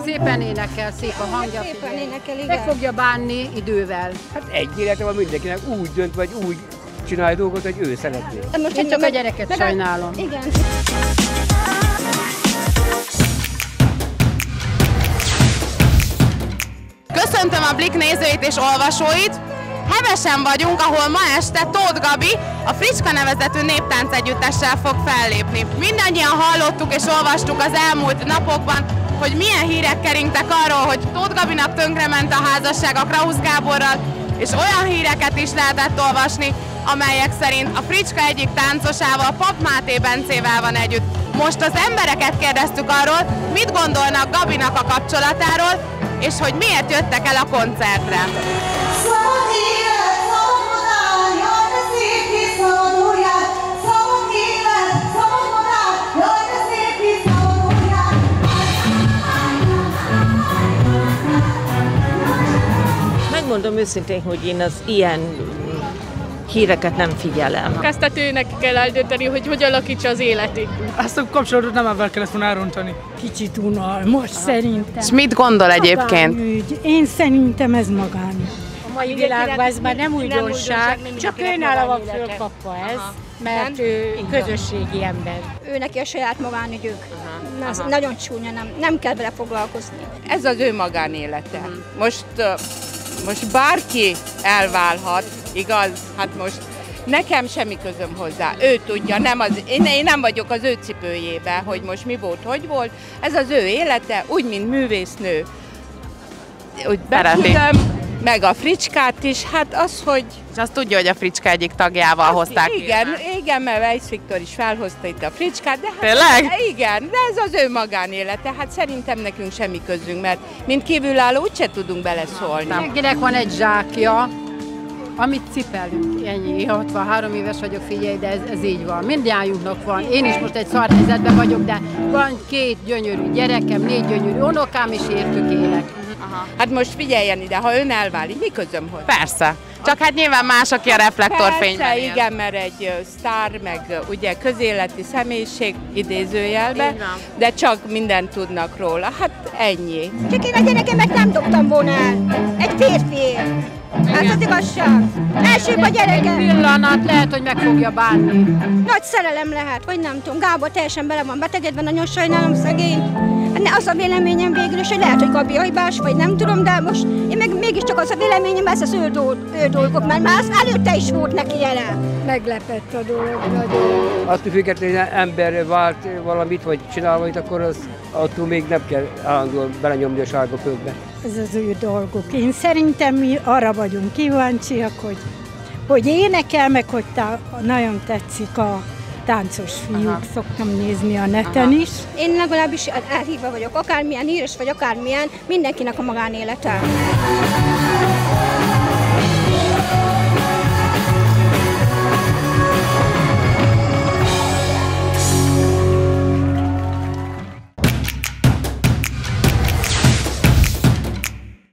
szépen énekel, szép a hangja. Szépen énekel, igen. Meg fogja bánni idővel. Hát egy élete van mindenkinek, úgy dönt, vagy úgy csinálja dolgot, hogy ő szeretné. Én csak a gyereket sajnálom. Igen. Köszöntöm a Blik nézőit és olvasóit! Hevesen vagyunk, ahol ma este Tóth Gabi a Fricska nevezetű néptáncegyüttessel fog fellépni. Mindannyian hallottuk és olvastuk az elmúlt napokban, hogy milyen hírek keringtek arról, hogy Tóth Gabinak tönkrement a házasság a Krausz Gáborral, és olyan híreket is lehetett olvasni, amelyek szerint a Fricska egyik táncosával, Pap Máté Bencével van együtt. Most az embereket kérdeztük arról, mit gondolnak Gabinak a kapcsolatáról, és hogy miért jöttek el a koncertre. Megmondom őszintén, hogy én az ilyen híreket nem figyelem. Kezdetőnek kell eldönteni, hogy hogyan alakítsa az életét. Ezt a kapcsolatot nem ebben kellett volna elrontani. Kicsit unalmas szerintem. És mit gondol egyébként? Magánügy. Én szerintem ez magánügy. A mai világban ez már nem újdonság, csak önálló van fölkapva ez, mert ő közösségi ember. Ő neki a saját magánügyük. Nagyon csúnya, nem kell vele foglalkozni. Ez az ő magánélete. Most bárki elválhat, igaz? Hát most nekem semmi közöm hozzá. Ő tudja, én nem vagyok az ő cipőjébe, hogy most mi volt, hogy volt. Ez az ő élete, úgy, mint művésznő. Úgy beküldöm, meg a Fricskát is, hát az, hogy... És azt tudja, hogy a Fricska egyik tagjával hozták. Igen, mert Weiss Viktor is felhozta itt a Fricskát, de hát... Tényleg? Igen, de ez az ő magánélete, hát szerintem nekünk semmi közünk, mert mint kívülálló úgyse tudunk beleszólni. Mindenkinek van egy zsákja, amit cipelünk, ennyi. 63 éves vagyok, figyelj, de ez így van. Mindjájunknak van. Én is most egy szar helyzetben vagyok, de van 2 gyönyörű gyerekem, 4 gyönyörű unokám, és értük élek. Hát most figyeljen ide, ha ön elválik, mi közöm hozzá? Persze. Csak hát nyilván más, aki a reflektorfényben. Persze, igen, mert egy sztár, meg ugye közéleti személyiség idézőjelbe, de csak mindent tudnak róla. Hát ennyi. Csak én a gyerekemet nem dobtam volna el. Egy férfiért. Hát az igazság. Elsőbb a gyerekem. Pillanat, lehet, hogy meg fogja bánni. Nagy szerelem lehet, vagy nem tudom. Gábor teljesen bele van betegedve, nagyon sajnálom, szegény. Az a véleményem végül is, hogy lehet, hogy Gabi a hibás, vagy nem tudom, de most én meg mégiscsak az a véleményem, ez az ő dolgok, mert már előtte is volt neki jele. Meglepett a dolog nagyon. Attól függetlenül, hogy ember vált valamit, vagy csinál valamit, akkor az attól még nem kell állandóan belenyomni a sárga földbe. Ez az ő dolgok. Én szerintem mi arra vagyunk kíváncsiak, hogy énekel, meg hogy nagyon tetszik a táncos fiúk, szoktam nézni a neten is. Én legalábbis elhívva vagyok, akármilyen híres vagy akármilyen, mindenkinek a magánélete.